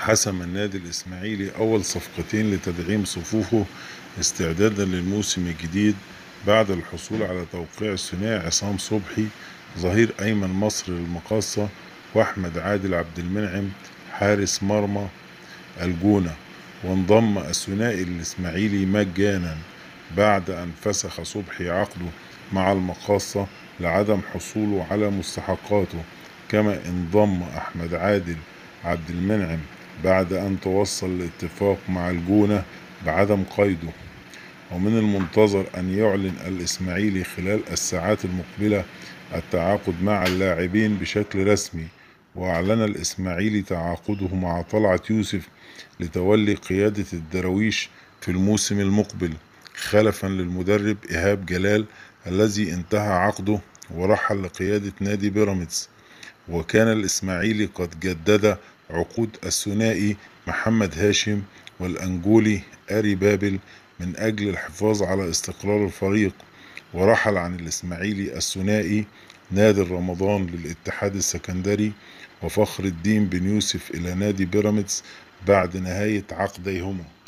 حسم النادي الإسماعيلي أول صفقتين لتدعيم صفوفه استعدادا للموسم الجديد بعد الحصول على توقيع الثنائي عصام صبحي ظهير أيمن مصر للمقاصة وأحمد عادل عبد المنعم حارس مرمى الجونة. وانضم الثنائي الإسماعيلي مجانا بعد أن فسخ صبحي عقده مع المقاصة لعدم حصوله على مستحقاته، كما انضم أحمد عادل عبد المنعم بعد أن توصل لاتفاق مع الجونة بعدم قيده. ومن المنتظر أن يعلن الإسماعيلي خلال الساعات المقبلة التعاقد مع اللاعبين بشكل رسمي. وأعلن الإسماعيلي تعاقده مع طلعت يوسف لتولي قيادة الدراويش في الموسم المقبل خلفا للمدرب إيهاب جلال الذي انتهى عقده ورحل لقيادة نادي بيراميدز. وكان الإسماعيلي قد جدد عقود الثنائي محمد هاشم والأنجولي آري بابل من أجل الحفاظ على استقرار الفريق. ورحل عن الإسماعيلي الثنائي نادر رمضان للاتحاد السكندري وفخر الدين بن يوسف إلى نادي بيراميدز بعد نهاية عقديهما.